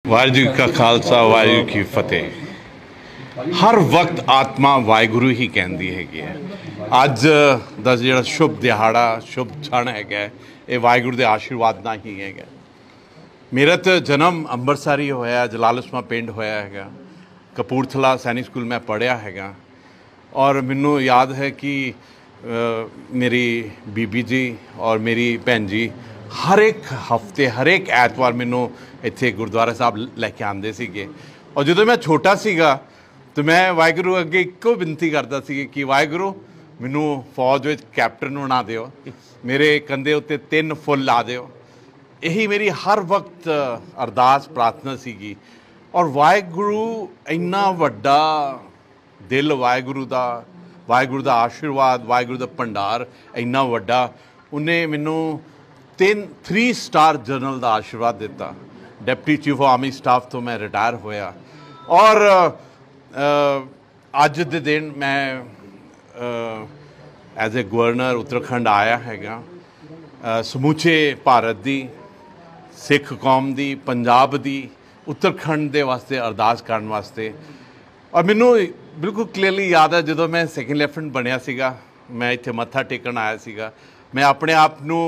वाहिगुरू जी का खालसा वाहिगुरू की फतेह। हर वक्त आत्मा वाहिगुरू ही कहती हैगी है। अज का जो शुभ दिहाड़ा शुभ क्षण है ये वाहिगुरू के आशीर्वाद ना ही है। मेरा तो जन्म अंबरसर ही होया, जलालुस्मा पिंड होया है। कपूरथला सैनिक स्कूल मैं पढ़िया है और मैनू याद है कि मेरी बीबी जी और मेरी भैन जी हर एक हफ्ते हर एक ऐतवार मैनू इत्थे गुरुद्वारा साहब लैके आते थे। और जो मैं छोटा सीगा तो मैं वाहिगुरू अगे एको विनती करता सी कि वाहिगुरू मैनू फौज में कैप्टन बना दिओ, मेरे कंधे उत्ते 3 फुल ला दिओ। यही मेरी हर वक्त अरदास प्रार्थना सीगी। और वाहिगुरू इन्ना वड्डा दिल वाहिगुरू दा आशीर्वाद वाहिगुरू दा भंडार इन्ना वड्डा। उन्हें मैनू 3 स्टार जनरल का आशीर्वाद दिता। Deputy chief of army staff तो मैं रिटायर होया और अज के दिन मैं एज ए गवर्नर उत्तराखंड आया है। समूचे भारत की सिख कौम की पंजाब की उत्तराखंड के वास्ते अरदास करने वास्ते। और मैनू बिल्कुल क्लीयरली याद है जो मैं सैकेंड लैफ्टिनेंट बनया सीगा, मैं इत्थे मत्था टेकन आया सीगा। मैं अपने आप नू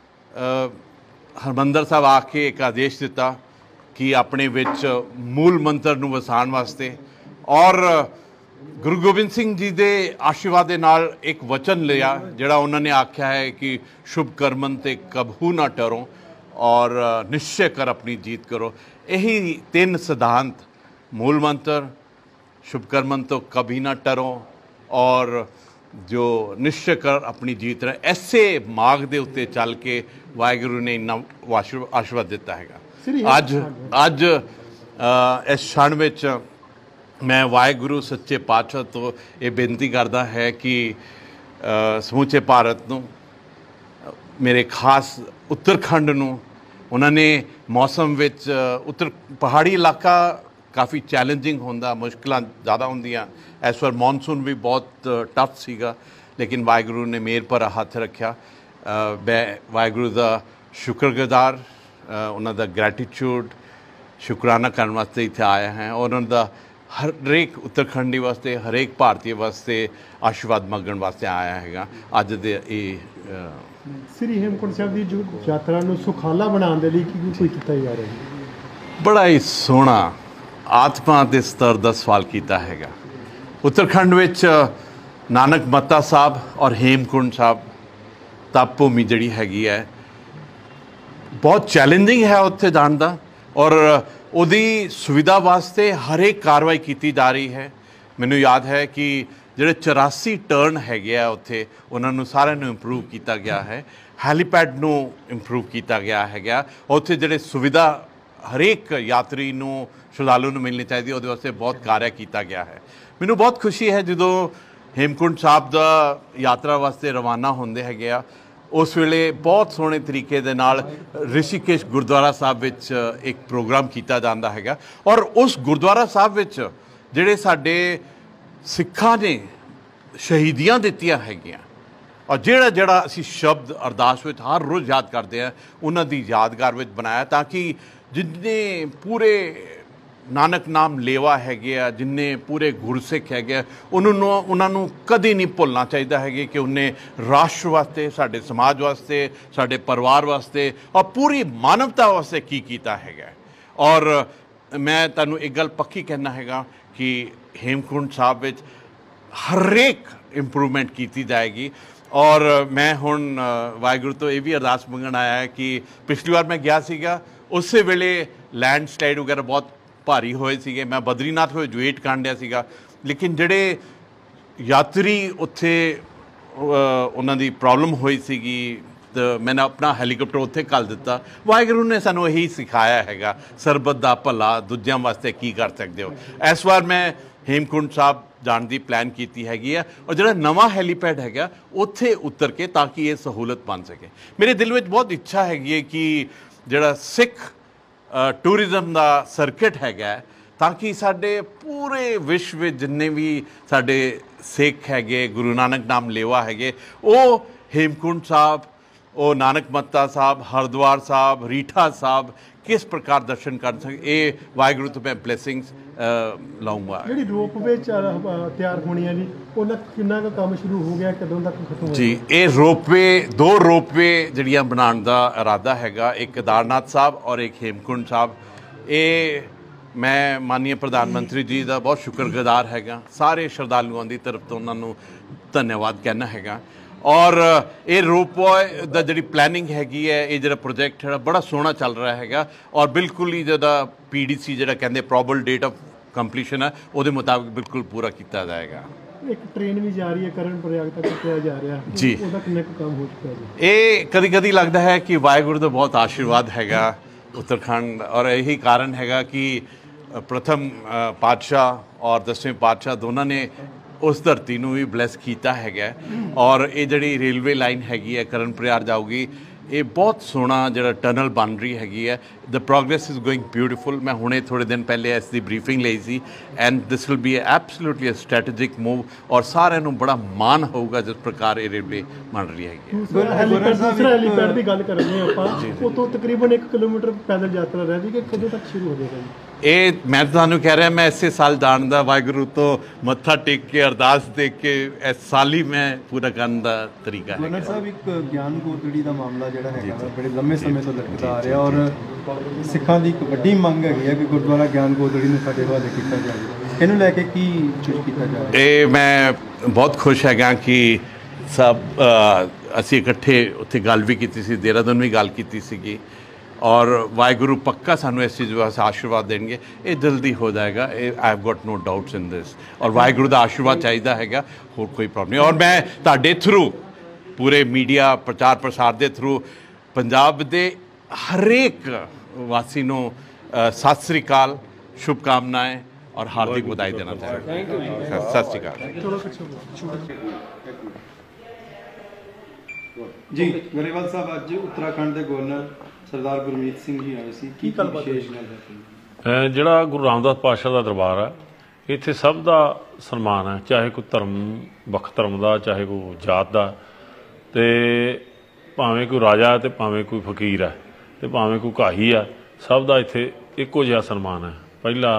हरमंदर साहब आके एक आदेश दिता कि अपने विच मूल मंत्र नू वसाण वास्ते और गुरु गोबिंद सिंह जी के आशीर्वाद के नाल एक वचन लिया जिहड़ा उन्होंने आख्या है कि शुभ कर्मन ते कबहू ना टरो और निश्चय कर अपनी जीत करो। यही 3 सिद्धांत मूल मंत्र, शुभ कर्मन तो कभी ना टरो और जो निश्चय कर अपनी जीत रहे, ऐसे मार्ग के उत्ते चल के वाहिगुरू ने इन्ना आशीर्वाद दिता है। अज इस क्षण विच मैं वाहिगुरू सच्चे पातशाह तो ये बेनती करता है कि समूचे भारत नूं, मेरे खास उत्तराखंड नूं उन्होंने मौसम विच पहाड़ी इलाका काफ़ी चैलेंजिंग होंदा, मुश्किलां ज़्यादा होंदियां। इस बार मॉनसून भी बहुत टफ सीगा लेकिन वाहिगुरू ने मेहर पर हाथ रखा। मैं वाहिगुरू का शुक्रगुजार, उन्होंने ग्रैटिट्यूड शुकराना करने वास्ते इत्थे आया है और उन्होंने हर एक उत्तराखंडी वास्ते हर एक भारतीय वास्ते आशीर्वाद मंगण वास्ते आया है। अज दे श्री हेमकुंड साहब की जो यात्रा नूं सुखाला बनाने के लिए की कोई किया जा रहा है? बड़ा ही सोहना आत्मा के स्तर का सवाल किया है। उत्तराखंड विच नानक मत्ता साहब और हेमकुंड साहब तप भूमि जिहड़ी हैगी है बहुत चैलेंजिंग है उत्थे जाण दा और उहदी सुविधा वास्ते हर एक कार्रवाई की जा रही है। मैनू याद है कि जिहड़े 84 टर्न हैगे आ उत्थे उन्होंने सारे इंप्रूव किया गया है। हैलीपैड नू इंप्रूव किया गया है। उत्थे जिहड़े सुविधा हरेक यात्री नू श्रद्धालु नू मिलनी चाहिए उहदे वास्ते बहुत कार्य किया गया है। मैनू बहुत खुशी है जो हेमकुंड साहब दा यात्रा वास्ते रवाना होंदे हैगे आ उस वेले बहुत सोहने तरीके दे नाल ऋषिकेश गुरुद्वारा साहब विच एक प्रोग्राम किया जाता है और उस गुरुद्वारा साहब विच जिहड़े साडे सिखां ने शहीदियां दित्तियां हैगियां और जिहड़ा जिहड़ा असीं शब्द अरदास विच हर रोज़ याद करते हैं उन्हां दी यादगार विच बनाया ताकि जिन्ने पूरे नानक नाम लेवा हैगे आ, जिन्ने पूरे गुरसिख हैगे उन्होंने कभी नहीं भुलना चाहिए है कि उन्हें राष्ट्र वास्ते, साडे समाज वास्ते, साडे परिवार वास्ते और पूरी मानवता वास्ते की कीता है। और मैं तुहानू एक गल पक्की कहना हैगा कि हेमकुंड साहब विच हरेक इंप्रूवमेंट की जाएगी। और मैं हुण वाहिगुरू तो ये भी अरदास मंगण आया है कि पिछली बार मैं गया सीगा उस वेले लैंडस्लाइड वगैरह बहुत भारी होए सीगे। मैं बद्रीनाथ होए वेट कांडिया सीगा लेकिन जिहड़े यात्री उत्थे उन्हां दी प्रॉब्लम हुई सीगी तो मैंने अपना हैलीकॉप्टर उत्थे घल दिता। वाहिगुरू ने सानू यही सिखाया हैगा सरबत दा भला दूजियां वास्ते की कर सकते हो। इस बार मैं हेमकुंड साहब जाण दी प्लान की हैगी है और जिहड़ा नवां हैलीपैड हैगा उत्थे उतर के ताकि ये सहूलत बन सके। मेरे दिल में बहुत इच्छा हैगी है कि जिहड़ा सिख टूरिज़म का सर्किट हैगा ताकि साडे पूरे विश्व में जिन्ने भी साडे सिख हैगे गुरु नानक नाम लेवा हैगे वो हेमकुंड साहब ਉਹ ਨਾਨਕ ਮੱਤਾ ਸਾਹਿਬ, ਹਰਿਦੁਆਰ ਸਾਹਿਬ, ਰੀਠਾ ਸਾਹਿਬ किस प्रकार दर्शन कर सके, ये वाहिगुरू तो मैं ब्लैसिंग्स लाऊंगा। ਜਿਹੜੀ ਰੋਪਵੇ ਤਿਆਰ ਹੋਣੀ ਹੈ ਜੀ, ਉਹਨਾਂ ਕਿੰਨਾ ਕੁ ਕੰਮ ਸ਼ੁਰੂ ਹੋ ਗਿਆ, ਕਦੋਂ ਤੱਕ ਖਤਮ ਹੋਏਗਾ ਜੀ? ਇਹ ਰੋਪਵੇ, 2 ਰੋਪਵੇ ਜਿਹੜੀਆਂ ਬਣਾਉਣ ਦਾ ਇਰਾਦਾ ਹੈਗਾ, ਇੱਕ ਕੇਦਾਰਨਾਥ ਸਾਹਿਬ ਔਰ ਇੱਕ ਹੇਮਕੁੰਡ ਸਾਹਿਬ। ਇਹ ਮੈਂ ਮਾਨनीय ਪ੍ਰਧਾਨ ਮੰਤਰੀ ਜੀ ਦਾ ਬਹੁਤ ਸ਼ੁਕਰਗੁਜ਼ਾਰ ਹੈਗਾ, ਸਾਰੇ ਸ਼ਰਧਾਲੂਆਂ ਦੀ ਤਰਫ ਤੋਂ ਉਹਨਾਂ ਨੂੰ ਧੰਨਵਾਦ ਕਹਿਣਾ ਹੈਗਾ। ਔਰ ਇਹ ਰੋਪਵੇ ਦਾ ਜਿਹੜੀ ਪਲੈਨਿੰਗ ਹੈਗੀ ਹੈ, ਇਹ ਜਿਹੜਾ ਪ੍ਰੋਜੈਕਟ ਹੈ ਬੜਾ ਸੋਹਣਾ ਚੱਲ ਰਿਹਾ ਹੈਗਾ ਔਰ ਬਿਲਕੁਲ ਹੀ ਜਿਹੜਾ PDC ਜਿਹੜਾ ਕਹਿੰਦੇ ਪ੍ਰੋਬਲ ਡੇਟ ਆਫ ਕੰਪਲੀਸ਼ਨ ਹੈ, ਉਹਦੇ ਮੁਤਾਬਿਕ ਬਿਲਕੁਲ ਪੂਰਾ ਕੀਤਾ ਜਾਏਗਾ। ਇੱਕ ਟ੍ਰੇਨ ਵੀ ਜਾ ਰਹੀ ਹੈ ਕਰਨ ਪ੍ਰਯਾਗ ਤੱਕ ਕਿਹਾ ਜਾ ਰਿਹਾ ਜੀ, ਉਹਦਾ ਕਿੰਨਾ ਕੁ ਕੰਮ ਹੋ ਚੁੱਕਾ ਜੀ? ਇਹ ਕਦੀ ਕਦੀ ਲੱਗਦਾ ਹੈ ਕਿ ਵਾਹਿਗੁਰੂ ਦਾ ਬਹੁਤ ਆਸ਼ੀਰਵਾਦ ਹੈਗਾ ਉੱਤਰਾਖੰਡ, ਔਰ ਇਹੀ ਕਾਰਨ ਹੈਗਾ ਕਿ ਪ੍ਰਥਮ ਪਾਤਸ਼ਾਹ ਔਰ 10ਵੇਂ ਪਾਤਸ਼ਾਹ ਦੋਨਾਂ ਨੇ ਉਸ ਧਰਤੀ ਨੂੰ ਵੀ ਬਲੈਸ ਕੀਤਾ ਹੈਗਾ। ਔਰ ਇਹ ਜਿਹੜੀ ਰੇਲਵੇ ਲਾਈਨ ਹੈਗੀ ਹੈ ਕਰਨ ਪ੍ਰਯਾਗ ਜਾਊਗੀ, ਇਹ ਬਹੁਤ ਸੋਹਣਾ ਜਿਹੜਾ ਟਨਲ ਬਣ ਰਹੀ ਹੈਗੀ ਹੈ। The progress is going beautiful. ਮੈਂ ਹੁਣੇ ਥੋੜ੍ਹੇ ਦਿਨ ਪਹਿਲੇ ਇਸ ਦੀ ਬਰੀਫਿੰਗ ਲਈ ਸੀ and this will be absolutely a strategic move ਔਰ ਸਾਰਿਆਂ ਨੂੰ ਬੜਾ ਮਾਣ ਹੋਊਗਾ ਜਿਸ ਪ੍ਰਕਾਰ ਇਹ ਰੇਲਵੇ ਬਣ ਰਹੀ ਹੈਗੀ ਹੈ। ਦੂਸਰਾ ਹੈਲੀਪੈਡ ਦੀ ਗੱਲ ਕਰਾਂਗੇ ਆਪਾਂ, ਉਹ ਤੋਂ ਤਕਰੀਬਨ 1 ਕਿਲੋਮੀਟਰ ਪੈਦਲ ਯਾਤਰਾ ਰਹਿ ਗਈ, ਕਿ ਕਦੋਂ ਤੱਕ ਸ਼ੁਰੂ ਹੋ ਜਾਏਗਾ ਜੀ? ਇਹ ਮੈਂ ਤੁਹਾਨੂੰ ਕਹਿ ਰਿਹਾ, ਮੈਂ ਇਸੇ ਸਾਲ ਜਾਣਦਾ ਵਾਹਿਗੁਰੂ ਤੋਂ ਮੱਥਾ ਟੇਕ ਕੇ ਅਰਦਾਸ ਦੇਖ ਕੇ ਇਸ ਸਾਲ ਹੀ ਮੈਂ ਪੂਰਾ ਕਰਨ ਦਾ ਤਰੀਕਾ ਹੈ। ਗਵਰਨਰ ਸਾਹਿਬ, ਇੱਕ ਗਿਆਨ ਗੋਦੜੀ ਦਾ ਮਾਮਲਾ ਜਿਹੜਾ ਹੈਗਾ ਬੜੇ ਲੰਮੇ ਸਮੇਂ ਤੋਂ ਲਟਕਦਾ ਆ ਰਿਹਾ ਔਰ ਸਿੱਖਾਂ ਦੀ ਇੱਕ ਵੱਡੀ ਮੰਗ ਹੈਗੀ ਹੈ ਕਿ ਗੁਰਦੁਆਰਾ ਗਿਆਨ ਗੋਦੜੀ ਨੂੰ ਸਾਡੇ ਹਵਾਲੇ ਕੀਤਾ ਜਾਵੇ, ਇਹਨੂੰ ਲੈ ਕੇ ਕੀ ਕੁਝ ਕੀਤਾ ਜਾਵੇ? ਇਹ ਮੈਂ ਬਹੁਤ ਖੁਸ਼ ਹੈਗਾ ਕਿ ਸਭ ਅਸੀਂ ਇਕੱਠੇ ਉੱਥੇ ਗੱਲ ਵੀ ਕੀਤੀ ਸੀ, ਦੇਹਰਾਦੂਨ ਵੀ ਗੱਲ ਕੀਤੀ ਸੀਗੀ ਔਰ ਵਾਹਿਗੁਰੂ ਪੱਕਾ ਸਾਨੂੰ ਇਸ ਚੀਜ਼ ਵਾਸਤੇ ਆਸ਼ੀਰਵਾਦ ਦੇਣਗੇ, ਇਹ ਜਲਦੀ ਹੋ ਜਾਏਗਾ। ਇਹ I have got no doubts in this ਔਰ ਵਾਹਿਗੁਰੂ ਦਾ ਆਸ਼ੀਰਵਾਦ ਚਾਹੀਦਾ ਹੈਗਾ, ਹੋਰ ਕੋਈ ਪ੍ਰੋਬਲਮ ਨਹੀਂ। ਔਰ ਮੈਂ ਤੁਹਾਡੇ ਥਰੂ, ਪੂਰੇ ਮੀਡੀਆ ਪ੍ਰਚਾਰ ਪ੍ਰਸਾਰ ਦੇ ਥਰੂ ਪੰਜਾਬ ਦੇ ਹਰੇਕ ਵਾਸੀ ਨੂੰ ਸਤਿ ਸ੍ਰੀ ਅਕਾਲ, ਸ਼ੁਭਕਾਮਨਾएं ਔਰ ਹਾਰਦਿਕ ਵਧਾਈ ਦੇਣਾ ਚਾਹੁੰਦਾ। ਸਤਿ ਸ੍ਰੀ ਅਕਾਲ ਜੀ। ਗਰੇਵਾਲ ਸਾਹਿਬ, ਅੱਜ ਉੱਤਰਾਖੰਡ ਦੇ ਗਵਰਨਰ ਸਰਦਾਰ ਗੁਰਮੀਤ ਸਿੰਘ ਜੀ ਆਏ ਸੀ, ਕੀ ਵਿਸ਼ੇਸ਼ ਗੱਲ ਹੈ? ਜਿਹੜਾ ਗੁਰੂ ਰਾਮਦਾਸ ਪਾਤਸ਼ਾਹ ਦਾ ਦਰਬਾਰ ਹੈ, ਇੱਥੇ ਸਭ ਦਾ ਸਨਮਾਨ ਹੈ, ਚਾਹੇ ਕੋਈ ਧਰਮ, ਵੱਖ ਧਰਮ ਦਾ, ਚਾਹੇ ਕੋਈ ਜਾਤ ਦਾ, ਤੇ ਭਾਵੇਂ ਕੋਈ ਰਾਜਾ ਤੇ ਭਾਵੇਂ ਕੋਈ ਫਕੀਰ ਹੈ ਤੇ ਭਾਵੇਂ ਕੋਈ ਘਾਹੀ ਆ, ਸਭ ਦਾ ਇੱਥੇ ਇੱਕੋ ਜਿਹਾ ਸਨਮਾਨ ਹੈ। ਪਹਿਲਾ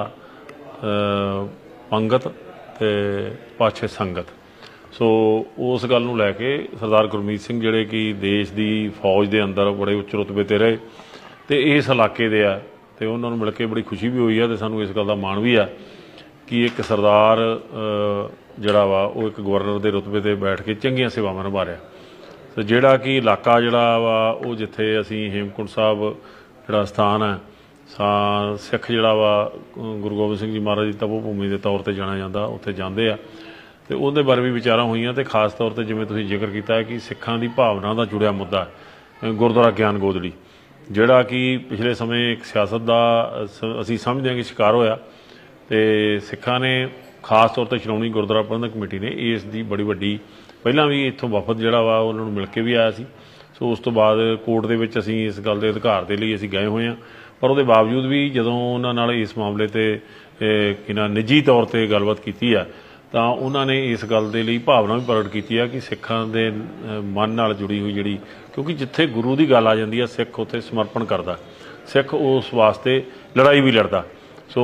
ਪੰਗਤ ਤੇ ਪਾਛੇ ਸੰਗਤ। ਸੋ ਉਸ ਗੱਲ ਨੂੰ ਲੈ ਕੇ ਸਰਦਾਰ ਗੁਰਮੀਤ ਸਿੰਘ ਜਿਹੜੇ ਕਿ ਦੇਸ਼ ਦੀ ਫੌਜ ਦੇ ਅੰਦਰ ਬੜੇ ਉੱਚ ਰੁਤਬੇ 'ਤੇ ਰਹੇ ਤੇ ਇਸ ਇਲਾਕੇ ਦੇ ਆ, ਤੇ ਉਹਨਾਂ ਨੂੰ ਮਿਲ ਕੇ ਬੜੀ ਖੁਸ਼ੀ ਵੀ ਹੋਈ ਆ ਤੇ ਸਾਨੂੰ ਇਸ ਗੱਲ ਦਾ ਮਾਣ ਵੀ ਆ ਕਿ ਇੱਕ ਸਰਦਾਰ ਜਿਹੜਾ ਵਾ ਉਹ ਇੱਕ ਗਵਰਨਰ ਦੇ ਰੁਤਬੇ 'ਤੇ ਬੈਠ ਕੇ ਚੰਗੀਆਂ ਸੇਵਾਵਾਂ ਨਿਭਾ ਰਿਹਾ। ਤੇ ਜਿਹੜਾ ਕਿ ਇਲਾਕਾ ਜਿਹੜਾ ਵਾ ਉਹ ਜਿੱਥੇ ਅਸੀਂ ਹੇਮਕੁੰਟ ਸਾਹਿਬ ਜਿਹੜਾ ਸਥਾਨ ਹੈ, ਸਿੱਖ ਜਿਹੜਾ ਵਾ ਗੁਰੂ ਗੋਬਿੰਦ ਸਿੰਘ ਜੀ ਮਹਾਰਾਜ ਦੀ ਤਪੋ ਭੂਮੀ ਦੇ ਤੌਰ 'ਤੇ ਜਾਣਿਆ ਜਾਂਦਾ, ਉੱਥੇ ਜਾਂਦੇ ਆ ਤੇ ਉਹਦੇ ਬਾਰੇ ਵੀ ਵਿਚਾਰਾਂ ਹੋਈਆਂ। ਤੇ ਖਾਸ ਤੌਰ 'ਤੇ ਜਿਵੇਂ ਤੁਸੀਂ ਜ਼ਿਕਰ ਕੀਤਾ ਹੈ ਕਿ ਸਿੱਖਾਂ ਦੀ ਭਾਵਨਾ ਦਾ ਜੁੜਿਆ ਮੁੱਦਾ ਗੁਰਦੁਆਰਾ ਗਿਆਨ ਗੋਦੜੀ, ਜਿਹੜਾ ਕਿ ਪਿਛਲੇ ਸਮੇਂ ਇੱਕ ਸਿਆਸਤ ਦਾ ਅਸੀਂ ਸਮਝਦੇ ਹਾਂ ਕਿ ਸ਼ਿਕਾਰ ਹੋਇਆ, ਤੇ ਸਿੱਖਾਂ ਨੇ ਖਾਸ ਤੌਰ 'ਤੇ ਸ਼੍ਰੋਮਣੀ ਗੁਰਦੁਆਰਾ ਪ੍ਰਬੰਧਕ ਕਮੇਟੀ ਨੇ ਇਸ ਦੀ ਬੜੀ ਵੱਡੀ, ਪਹਿਲਾਂ ਵੀ ਇੱਥੋਂ ਵਫਦ ਜਿਹੜਾ ਵਾ ਉਹਨਾਂ ਨੂੰ ਮਿਲ ਕੇ ਵੀ ਆਇਆ ਸੀ। ਸੋ ਉਸ ਤੋਂ ਬਾਅਦ ਕੋਰਟ ਦੇ ਵਿੱਚ ਅਸੀਂ ਇਸ ਗੱਲ ਦੇ ਅਧਿਕਾਰ ਦੇ ਲਈ ਅਸੀਂ ਗਏ ਹੋਏ ਹਾਂ, ਪਰ ਉਹਦੇ ਬਾਵਜੂਦ ਵੀ ਜਦੋਂ ਉਹਨਾਂ ਨਾਲ ਇਸ ਮਾਮਲੇ 'ਤੇ ਨਿੱਜੀ ਤੌਰ 'ਤੇ ਗੱਲਬਾਤ ਕੀਤੀ ਆ ਤਾਂ ਉਹਨਾਂ ਨੇ ਇਸ ਗੱਲ ਦੇ ਲਈ ਭਾਵਨਾ ਵੀ ਪ੍ਰਗਟ ਕੀਤੀ ਆ ਕਿ ਸਿੱਖਾਂ ਦੇ ਮਨ ਨਾਲ ਜੁੜੀ ਹੋਈ ਜਿਹੜੀ, ਕਿਉਂਕਿ ਜਿੱਥੇ ਗੁਰੂ ਦੀ ਗੱਲ ਆ ਜਾਂਦੀ ਆ, ਸਿੱਖ ਉੱਥੇ ਸਮਰਪਣ ਕਰਦਾ, ਸਿੱਖ ਉਸ ਵਾਸਤੇ ਲੜਾਈ ਵੀ ਲੜਦਾ। ਸੋ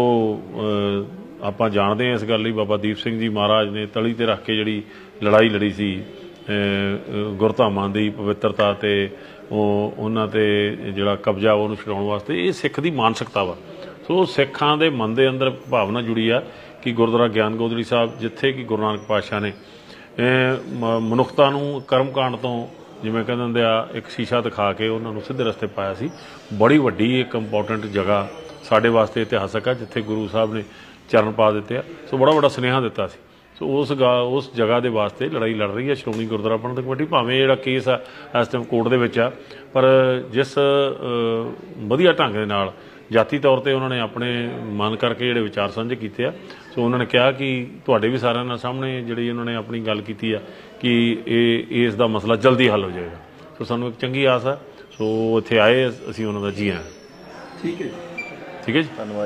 ਆਪਾਂ ਜਾਣਦੇ ਹਾਂ ਇਸ ਗੱਲ ਲਈ ਬਾਬਾ ਦੀਪ ਸਿੰਘ ਜੀ ਮਹਾਰਾਜ ਨੇ ਤਲੀ 'ਤੇ ਰੱਖ ਕੇ ਜਿਹੜੀ ਲੜਾਈ ਲੜੀ ਸੀ ਗੁਰਧਾਮਾਂ ਦੀ ਪਵਿੱਤਰਤਾ ਤੇ ਉਹਨਾਂ 'ਤੇ ਜਿਹੜਾ ਕਬਜ਼ਾ ਉਹਨੂੰ ਛਡਾਉਣ ਵਾਸਤੇ, ਇਹ ਸਿੱਖ ਦੀ ਮਾਨਸਿਕਤਾ ਵਾ। ਸੋ ਸਿੱਖਾਂ ਦੇ ਮਨ ਦੇ ਅੰਦਰ ਭਾਵਨਾ ਜੁੜੀ ਆ ਕਿ ਗੁਰਦੁਆਰਾ ਗਿਆਨ ਗੋਦੜੀ ਸਾਹਿਬ, ਜਿੱਥੇ ਕਿ ਗੁਰੂ ਨਾਨਕ ਪਾਤਸ਼ਾਹ ਨੇ ਮਨੁੱਖਤਾ ਨੂੰ ਕਰਮਕਾਂਡ ਤੋਂ, ਜਿਵੇਂ ਕਹਿੰਦੇ ਹੁੰਦੇ ਆ, ਇੱਕ ਸ਼ੀਸ਼ਾ ਦਿਖਾ ਕੇ ਉਹਨਾਂ ਨੂੰ ਸਿੱਧੇ ਰਸਤੇ ਪਾਇਆ ਸੀ। ਬੜੀ ਵੱਡੀ ਇੱਕ ਇੰਪੋਰਟੈਂਟ ਜਗ੍ਹਾ ਸਾਡੇ ਵਾਸਤੇ ਇਤਿਹਾਸਕ ਆ, ਜਿੱਥੇ ਗੁਰੂ ਸਾਹਿਬ ਨੇ ਚਰਨ ਪਾ ਦਿੱਤੇ ਆ। ਸੋ ਬੜਾ ਵੱਡਾ ਸੁਨੇਹਾ ਦਿੱਤਾ ਸੀ। ਸੋ ਉਸ ਜਗ੍ਹਾ ਦੇ ਵਾਸਤੇ ਲੜਾਈ ਲੜ ਰਹੀ ਹੈ ਸ਼੍ਰੋਮਣੀ ਗੁਰਦੁਆਰਾ ਪ੍ਰਬੰਧਕ ਕਮੇਟੀ। ਭਾਵੇਂ ਜਿਹੜਾ ਕੇਸ ਆ ਇਸ ਟਾਈਮ ਕੋਰਟ ਦੇ ਵਿੱਚ ਆ, ਪਰ ਜਿਸ ਵਧੀਆ ਢੰਗ ਦੇ ਨਾਲ ਜਾਤੀ ਤੌਰ 'ਤੇ ਉਹਨਾਂ ਨੇ ਆਪਣੇ ਮਨ ਕਰਕੇ ਜਿਹੜੇ ਵਿਚਾਰ ਸਾਂਝੇ ਕੀਤੇ ਆ, ਸੋ ਉਹਨਾਂ ਨੇ ਕਿਹਾ ਕਿ ਤੁਹਾਡੇ ਵੀ ਸਾਰਿਆਂ ਨਾਲ ਸਾਹਮਣੇ ਜਿਹੜੀ ਉਹਨਾਂ ਨੇ ਆਪਣੀ ਗੱਲ ਕੀਤੀ ਆ ਕਿ ਇਸ ਦਾ ਮਸਲਾ ਜਲਦੀ ਹੱਲ ਹੋ ਜਾਏਗਾ। ਸੋ ਸਾਨੂੰ ਇੱਕ ਚੰਗੀ ਆਸ ਆ। ਸੋ ਇੱਥੇ ਆਏ ਅਸੀਂ ਉਹਨਾਂ ਦਾ ਜੀ ਆਇਆਂ। ਠੀਕ ਹੈ ਜੀ। ਧੰਨਵਾਦ।